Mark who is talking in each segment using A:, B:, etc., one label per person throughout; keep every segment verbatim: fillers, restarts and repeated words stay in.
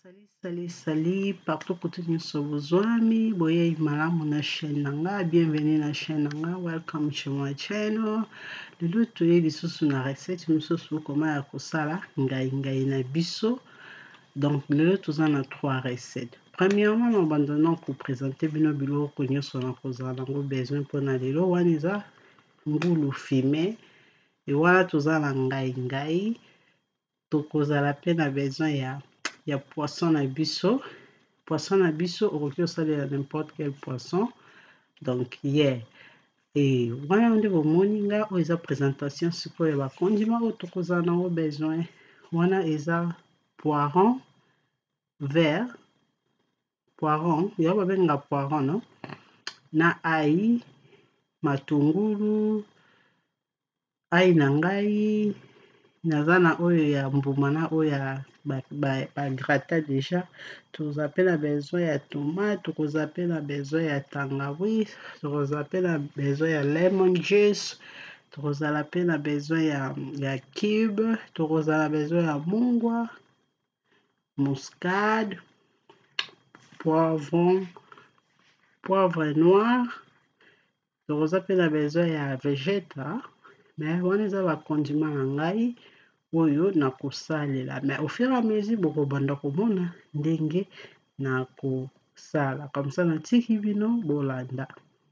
A: Salut, salut, salut, partout côté nous sommes amis, boye malamu na chaîne nanga, bienvenue na chaîne nanga, welcome to my channel. Lelo toye lisusu na recette misusu comment ya kosala ngai ngai na biso. Donc lelo toza na trois recettes. Premièrement, nous abandonnons pour présenter bino biloko nyonso na kozala nango besoin mpona lelo wana eza ngulu fumé et wana toza na ngai ngai. Tokozala pe na besoin ya ya poisson na biso. Poisson na biso okoki osalela n'importe quel poisson. Donc yeah. Et wana nde bomoni nga oyo eza présentation sikoyo ba condiment oyo tokozala nango besoin. Wana eza poiron vert, poiron ya babenga poiron no, na ail, matungulu, ail na ngai naza na oyo ya mbuma na oyo ya ba, ba, ba grata déjà. Toza pe na besoin ya tomate, tokoza pe na besoin ya tangawizi, tokoza pe na besoin ya lemon juice, tokozala pe na besoin ya, ya cube, tokoza na besoin ya mungwa, muscade, poivron, poivre noir, tokoza pe na besoin ya vegeta. Mais wana eza ba condiment na ngai oyo na kosalela, mais au fur et à mesure bokobanda komona ndenge na kosala comme ça na tiki bino bolanda.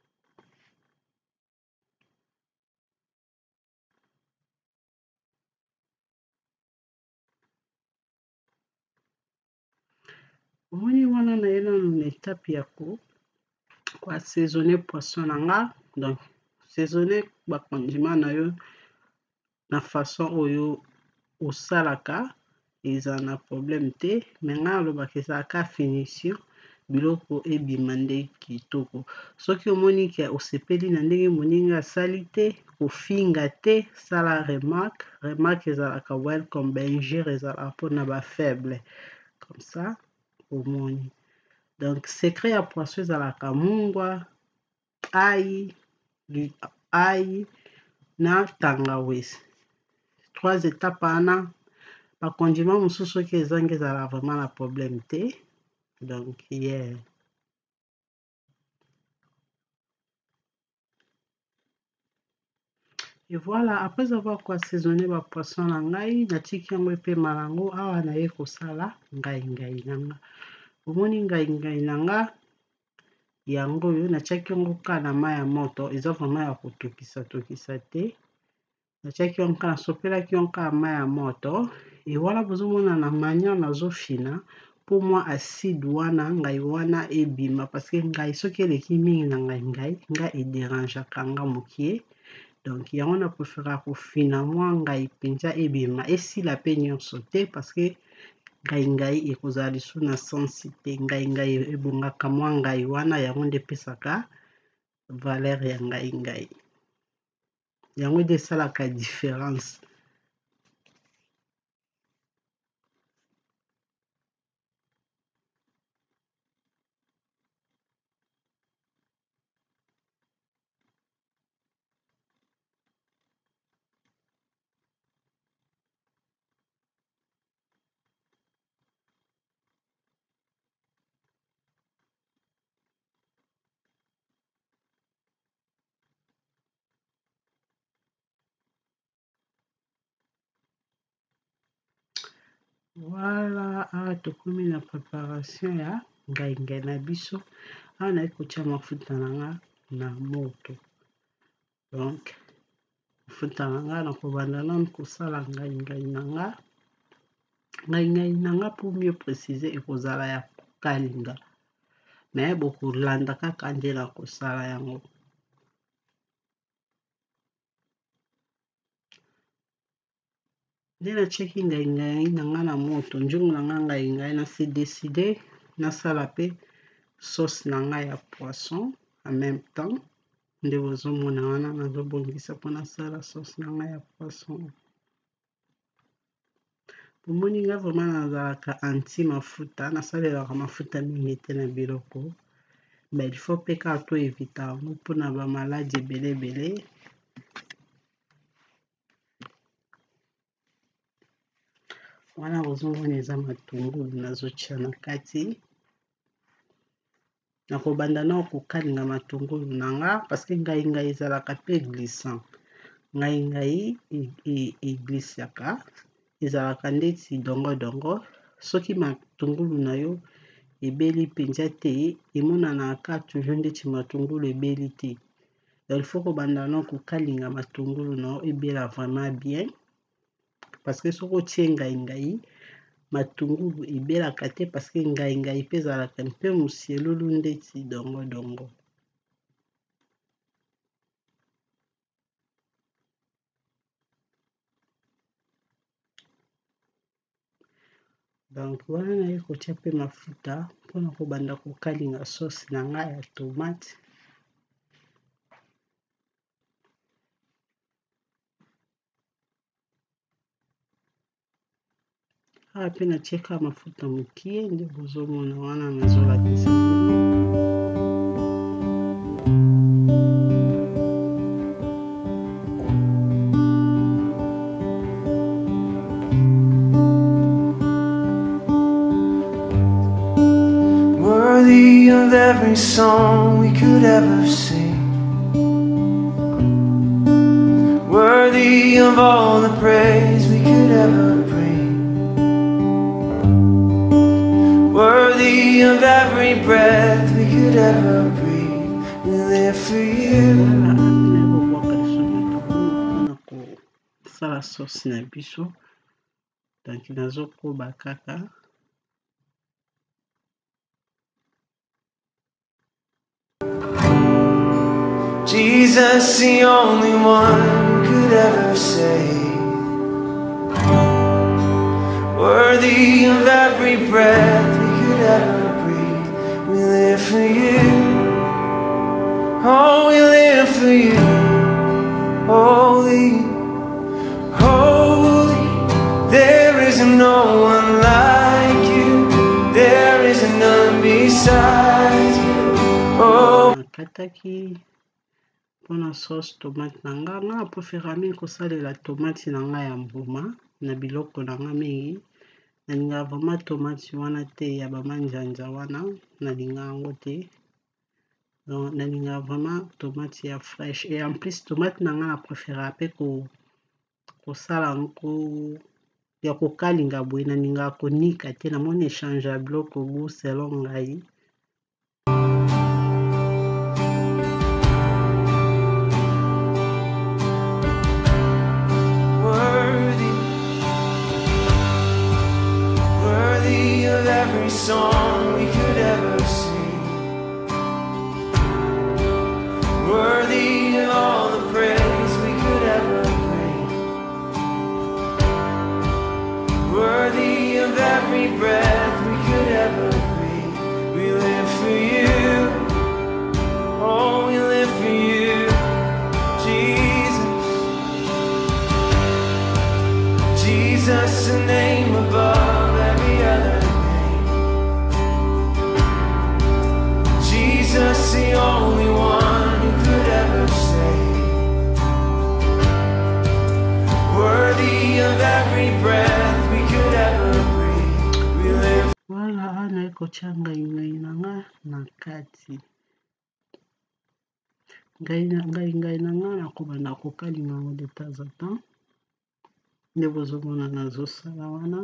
A: Omoni wana na ye nanu na étape ya ko assaisonner poisson na nga. Donc saisonner ba condiment na yo na façon oyo osalaka eza na problème te, mais nga alobaka ezalaka finition biloko ebima nde kitoko. Soki omoni ke osepeli na ndenge moninga asali te, kofinga te, sala remarque. Remarque ezalaka welcome, bingere ezalaka mpona ba faible comme ça omoni. Donc secret ya poisson ezalaka mungwa, ail, ail na tangawizi. Trois étapes wana ba condiment mosusu soki ezangi ezala vraiment na problème te. Donc yeah. Et voilà, après avoir assaisonné ba poisson na ngai, natiki yango pe malango awa na ye kosala ngai ngai nanga. Omoni ngai ngai nanga yango yo natiaki yango ka na mai ya moto, eza vraiment ya kotokisa tokisa te. Natiaki yango ka, nasopelaki yango ka mai ya moto. Et wana bozomona na manière nazofina pour moi acide wana ngai wana ebima, parce que ngai soki eleki mingi na ngai ngai nga ederangeaka nga mokie. Donc yango na préféra kofina mwa ngai penza ebima esila pe nyonso te, parce que ngai ngai ekozala lisu na sensi te. Ngai ngai ebongaka mwa ngai wana yango nde pesaka valeur ya ngai ngai, yango nde esalaka différence. Voilà, awa tokomi na préparation ya ngai ngai na biso. Awa naye kotia mafuta na nga na moto. Donc mafuta na nga na kobanda nanu kosala ngai ngai na nga. Ngai ngai na nga pour mieux préciser ekozala ya kokalinga, mais bokolanda kaka nde na kosala yango. Nde natiaki ngai ngai na nga na moto, nzungu na nga ngai ngai na se décider nasala pe sauce na nga ya poisson en même temps. Nde bozomona wana nazobongisa mpo nasala sauce na nga ya poisson. Omoni nga vraiment nazalaka anti mafuta, nasalelaka mafuta mingi te na biloko, mais il faut pe kaka to éviter yango mpona ba maladie ebele ebele. wana bozomona eza matungulu nazotia na kati. Nakobanda na kokalinga matungulu nanga parce que ngai ngai ezalaka pe glissant. Ngai ngai eglisiaka ezalaka ndeti dongo dongo. Soki matungulu na yo ebeli mpenza te emonanaka toujours ndeti matungulu ebeli te. Il faut kobanda na kokalinga matungulu na ebela vraiment bien parce que soki otie ngai ngai matungulu ebelaka te parce que ngai ngai pe ezalaka mpe musielulu ndeti dongo dongo. Donc wana naye kotia pe mafuta mpona kobanda kokalinga sauce na ngai ya tomate. Awa pe natieka mafuta mokie nde bozomona wana nazolakisa bino.
B: Worthy of every song we could ever sing, worthy of all the praise we could ever bring, worthy of every breath we could ever breathe. We live for you.
A: Sala sauce na biso donc nazokoba kaka.
B: Jesus, the only one who could ever save, worthy of every breath we could ever breathe. We live for you. Oh, we live for you. Holy, holy, there is no one like you. There is none beside you. Oh,
A: Kataki pona sauce tomate na nga nga préfère mingi kosalela tomate na nga ya mbuma na biloko na nga mingi. Nalinga vraiment tomate wana te ya bamanjanja wana nalinga yango te. Donc nalinga vraiment tomate ya fraîche et en plus tomate na nga na préfère pe ko kosala ngo ya kokalinga boye nalinga konika te namoni échange ya biloko goût selon ngai.
B: Every song we could ever sing, worthy of all the praise we could ever bring, worthy of every breath we could ever breathe. We live for you. Oh, we live for you, Jesus. Jesus, the name above every other. Jesus, the only one who could ever save, worthy of every breath we could ever breathe. We live.
A: Voilà, ana kotia ngai ngai na nga na kati. Ngai ngai ngai na nga nakobanda kokalinga ngo de temps en temps. Nde bozomona nazosala wana.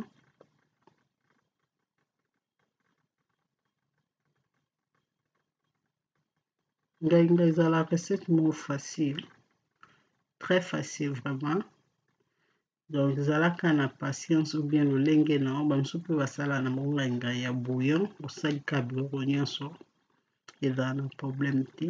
A: Ngai ngai ezala recette mo facile, très facile vraiment. Donc ezalaka na patience ou bien lolenge na bamisusu mpe basala na bango ngai ngai ya bouillon osalika biloko nyonso ezala na problème te.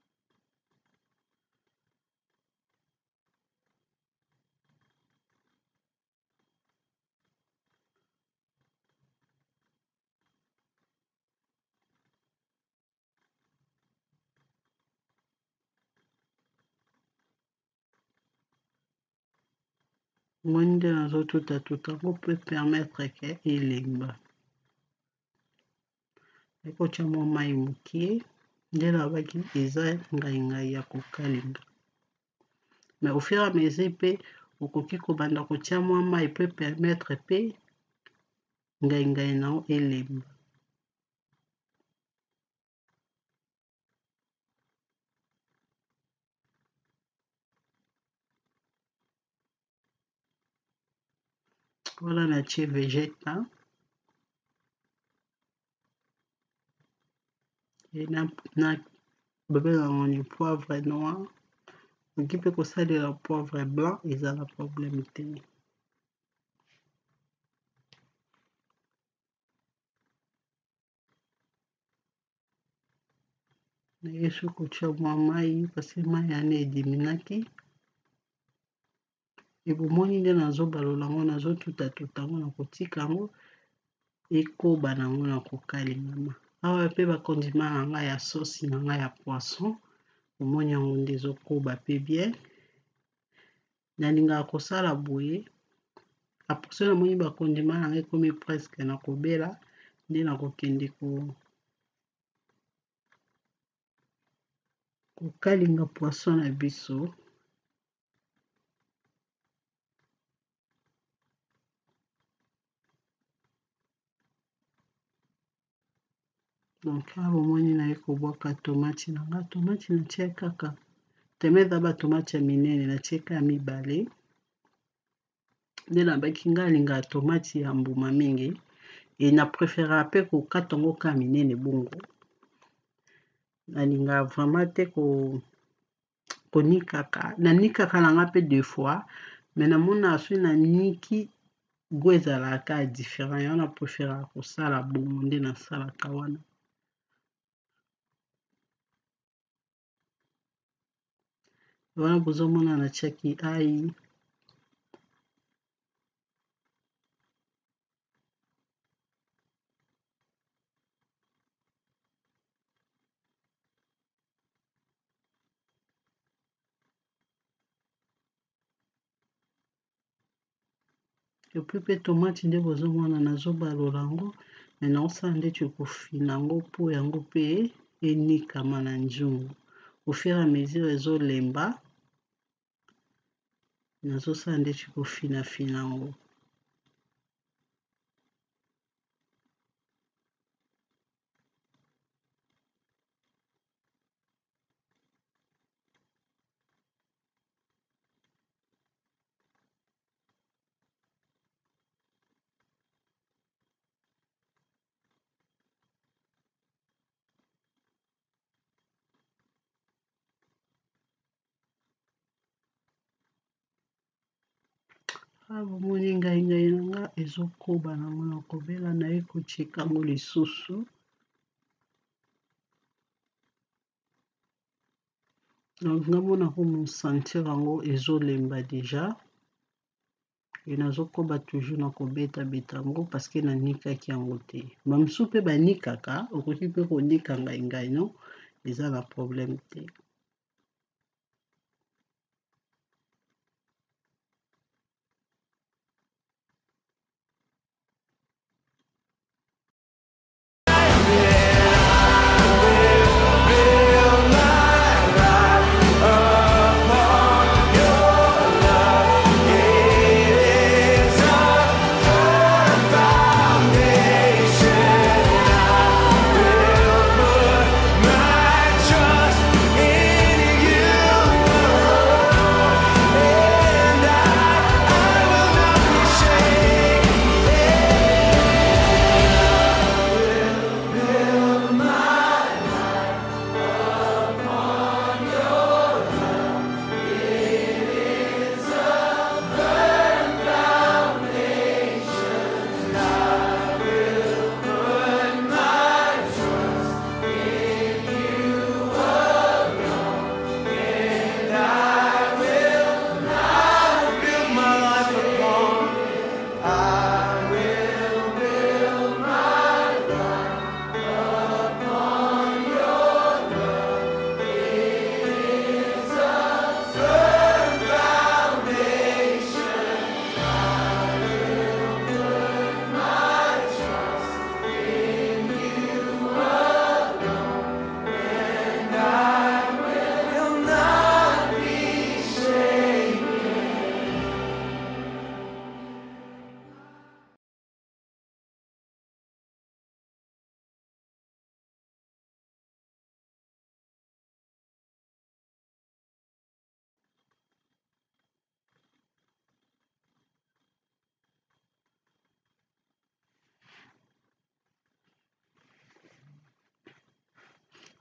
A: Mwende nazotuta tuta ngo peut permettre que elemba ekotia mwa mai mokie nde nabaki eza ngai ngai ya kokalinga. Mais au fur et à mesure pe okoki kobanda kotia mwa mai peut permettre pe ngai ngai nao elemba. Voilà natie vegeta e na, na babengango ni poivre noir. Oki mpe kosalela poivre blanc eza na problème te. Nayesu kotia mwa mai parce mai yana ediminaki ebomoni nde nazobalola yango nazotuta tuta yango na kotika yango ekoba nango na kokalingama. Awa pe bakondima na ngai ya sosi na ngai ya poisson omoni yango nde ezokoba pe bien. Nalingaka kosala boye aposo namoni bakondima na ngai ekomi presque na kobela nde nakokende ko kokalinga poisson na biso. Donc awa omoni naye kobwaka tomati na nga. Tomati natie kaka teme eza batomati ya minene natie ka ya mibale nde nabaki nga alingaka tomati ya mbuma mingi e na préférera pe kokata yango ka minene bongo. Nalingaka vraiment te ko konikaka nanikaka na nga pe deux fois mais namona soki naniki go ezalaka différent yango na préférera kosala bongo nde nasalaka wana. Wana bozomona natiaki ai epuis mpe tomati nde bozomona nazobalola yango me naosala ndeti kofina yango mpo yango mpe enikama na nzungu au fur et à mesure ezolemba nazosala ndeti kofina fina yango. Ah, bomoni ngai ngai na nga ezokoba nango na kobela naye kotika yango lisusu. Donc ngamona ko mosentir yango ezolemba deja e nazokoba toujours na kobeta beta yango parce que nanikaki yango te. Bamosusu mpe banikaka okoki mpe konika ngai ngai no eza na problème te.
B: Trust in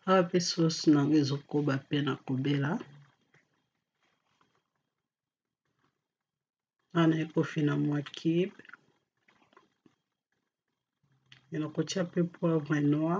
A: awa pe sauce nango ezokoba pe na kobela ana ekofina mwa cube nakotia pe poivre noir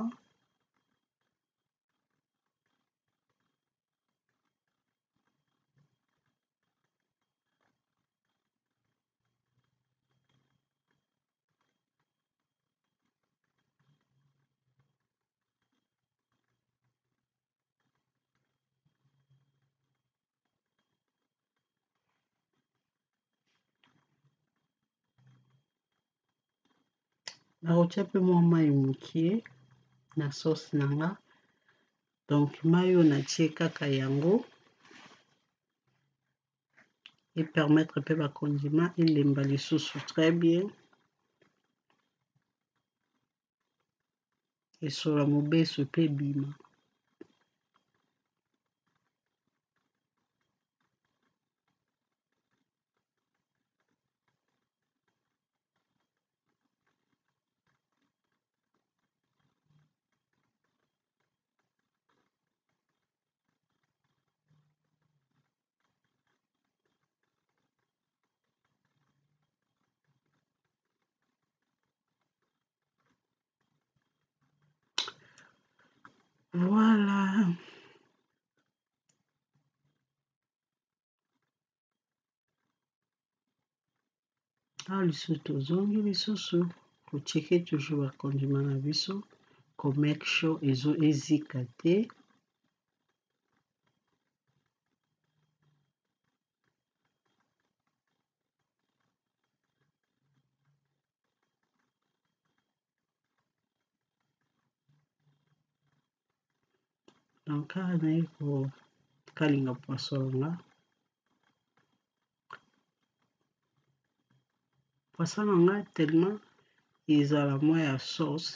A: nakotia pe mwa mai mokie na sauce nanga donc mai oyo natie kaka yango et permettre pe ba condiment elemba lisusu très bien esola mobeso pe bima voilà. awa lisusu tozongi lisusu kotieke toujours bakondima na biso komake sure ezo ezika te donc awa naye kokalinga poisson nga poisson nanga tellement ezala mwa ya sauce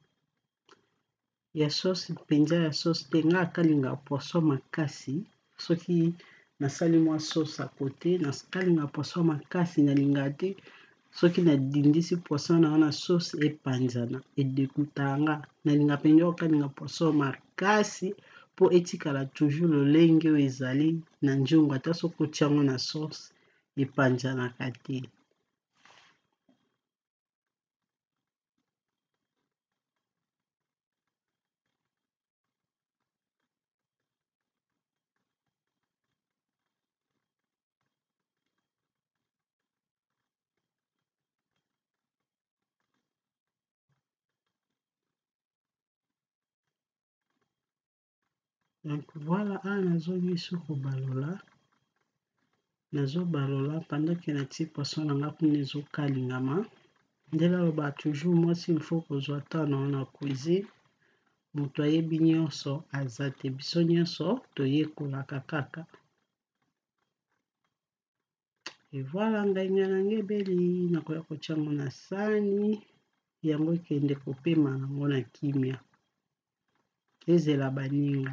A: ya sauce mpenza ya sauce te nga akalinga poisson makasi soki nasali mwa sauce à côté nakalinga poisson makasi nalinga te soki nadindisi poisson na wana sauce epanzana edekutanga nalinga mpenza okalinga poisson makasi po etikala toujours lolenge oyo ezali na nzungu ata soki otiango na sauce epanzanaka te donc voilà awa nazongi so kobalola nazobalola pendant ke natie poisson nanga kuna ezokalingama ndenge aloba toujours mwasi il faut kozwa temps na na cuisine moto ayebi nyonso aza te biso nyonso toyekolaka kaka et voilà ngai nange ebeli nakoya kotiango na sani yango ekende kopema nango na kimia ezela baninga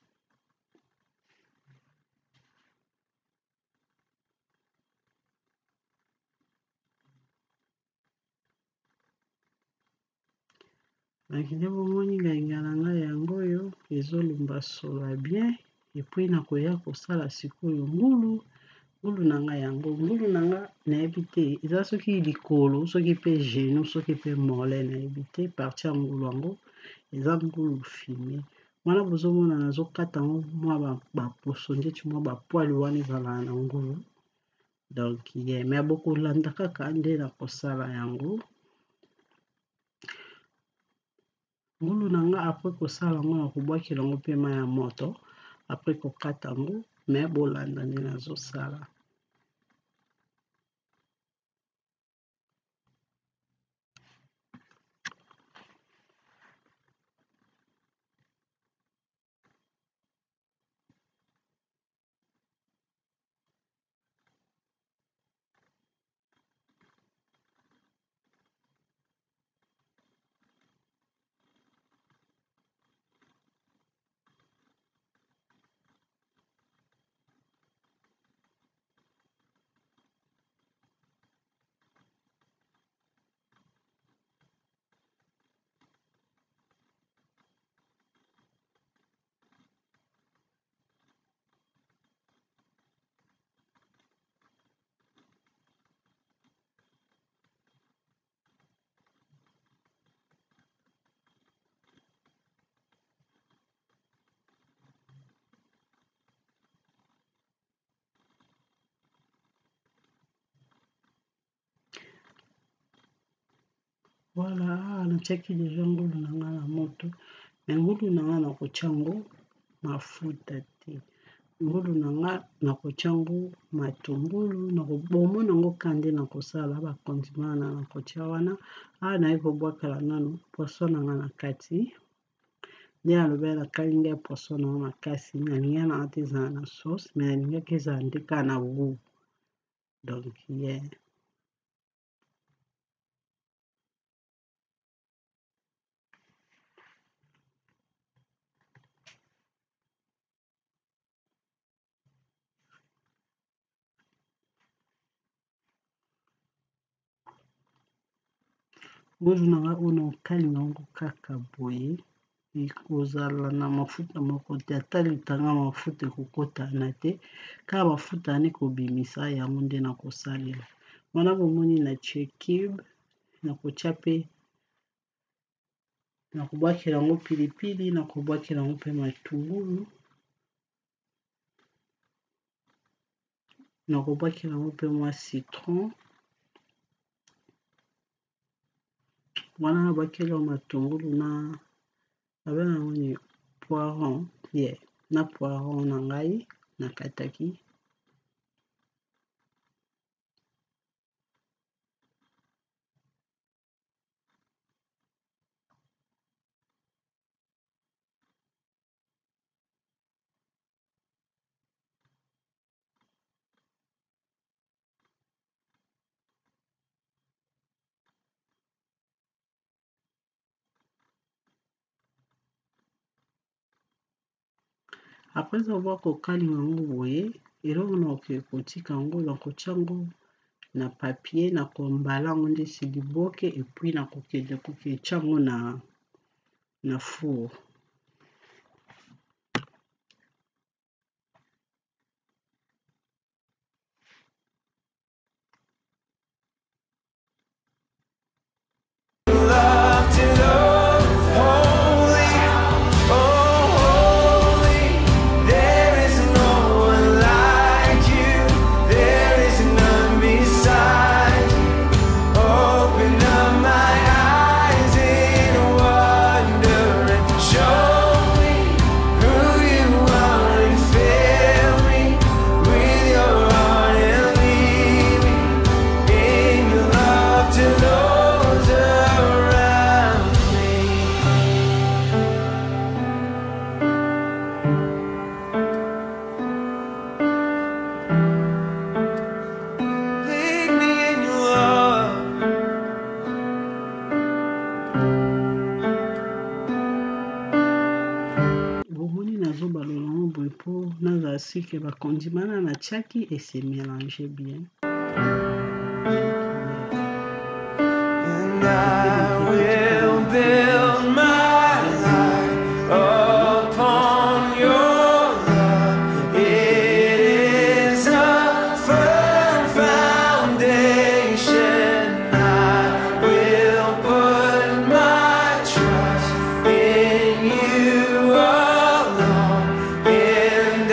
A: nakinde bomoni ngainga na ngai yango oyo ezolumba sola bien epuis nakoya kosala sikoyo ngulu ngulu na ngai yango ngulu na nga nayebi te eza soki likolo soki pe genou soki pe mole nayebi te parti ya ngulu yango eza ngulu fine wana bozomona nazokata yango mwa baposo ndeti mwa bapoile wana ezalaka na ngulu donc ye me bokolanda kaka nde na kosala yango ngulu na nga apres kosala yango na kobwakela yango mpe mai ya moto apres kokata yango me bolanda nde nazosala Voilà, natiaki deja ngulu na nga na moto, me ngulu na nga nakotia ngo mafuta te. Ngulu na nga nakotia ngo matungulu, nakobomona ngo kande nakosala bakondima na nakotia wana. Awa naye kobwakala nano poisson na nga na kati. Nde alobela nakalinga ya poisson na nga makasi, nalinga na nga te ezala na sauce, me nalingaki ezala nde kaka na goût. Donc yeah. Ngulu na nga oyo nakokalinga yango kaka boye, ekozala na mafuta moko te, ata litanga mafuta ekokotana te, kaka mafuta wana ekobimisa yango nde nakosalela. Wana bomoni natie cube, nakotia pe nakobwakela yango pilipili, nakobwakela yango mpe matungulu, nakobwakela yango mpe mwa citron. Wana nabwakeli yango matungulu na babengaka yango ni poiron, yeah, na poiron na ngai nakataki. Après avoir kokalinga yango boye, eloko nakoki kotika yango nakotia yango na papier, nakombala yango nde siliboke, epuis nakokende koketia yango na na four. Que bakondimana natiaki et se mélanger bien. And I will build my life upon your love. It is a firm foundation. I will put my trust in you alone, and I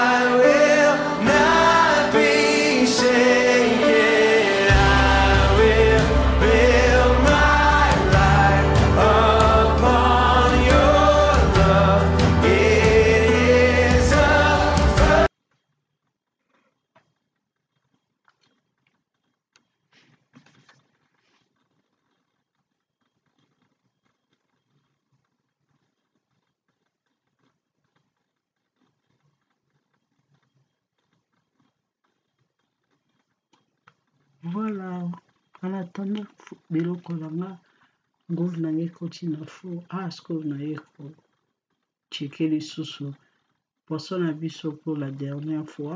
A: voilà, en attendant biloko na nga ngulu na ngai ekoti na four. Ah, sikoyo naye kocheke lisusu poisson na biso pour la dernière fois.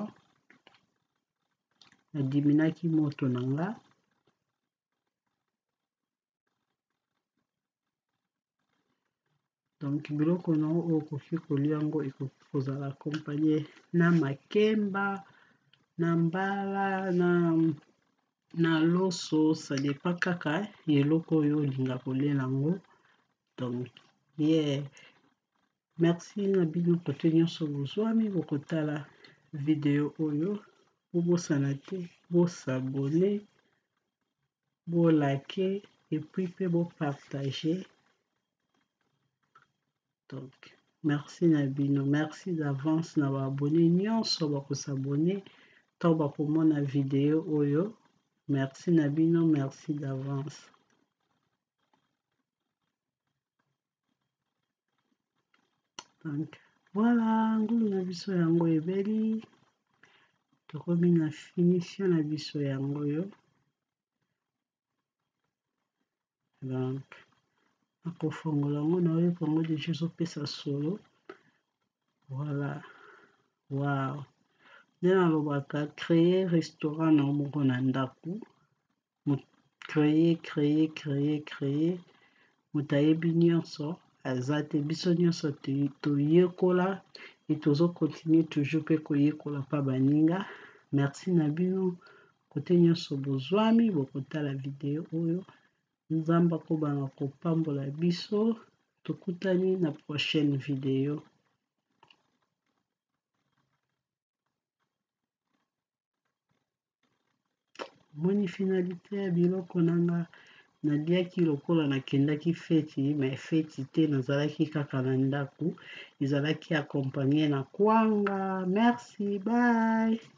A: Nadiminaki moto na nga, donc biloko na oyo okoki kolia yango ekoki kozala accompagné na makemba, na mbala, na na loso, ça dépend kaka eloko oyo olinga kolela yango. Donc yeah, merci na bino kote nyonso bozwami bokotala video oyo, bobosana te bosabone, bolake. et puis pe bo partager. Donc merci na bino, merci d'avance na ba abonné nyonso ba ko s'abonner to ba ko mona vidéo oyo. Merci na bino, merci d'avance. Donc voilà, ngulu na biso yango ebeli. Tokomi na finition na biso yango yo. Donc akofongola yango na oyo kongo déjà ezopesa solo. Voilà. Wow. Nde nalobaka créer restaurant na moko na ndako. Créer, créer, créer, créer. Moto ayebi nyonso aza te, biso nyonso toyekola et tozo continuer toujours pe koyekola pa baninga. Merci na bino kote nyonso bozwami bokotala video oyo. Nzambe akobanga kopambola biso. Tokutani na prochaine vidéo. Moni finalité ya biloko nanga naliaki lokola nakendaki feti, mais feti te, nazalaki kaka na ndako, ezalaki accompagné na kwanga. Merci, bye.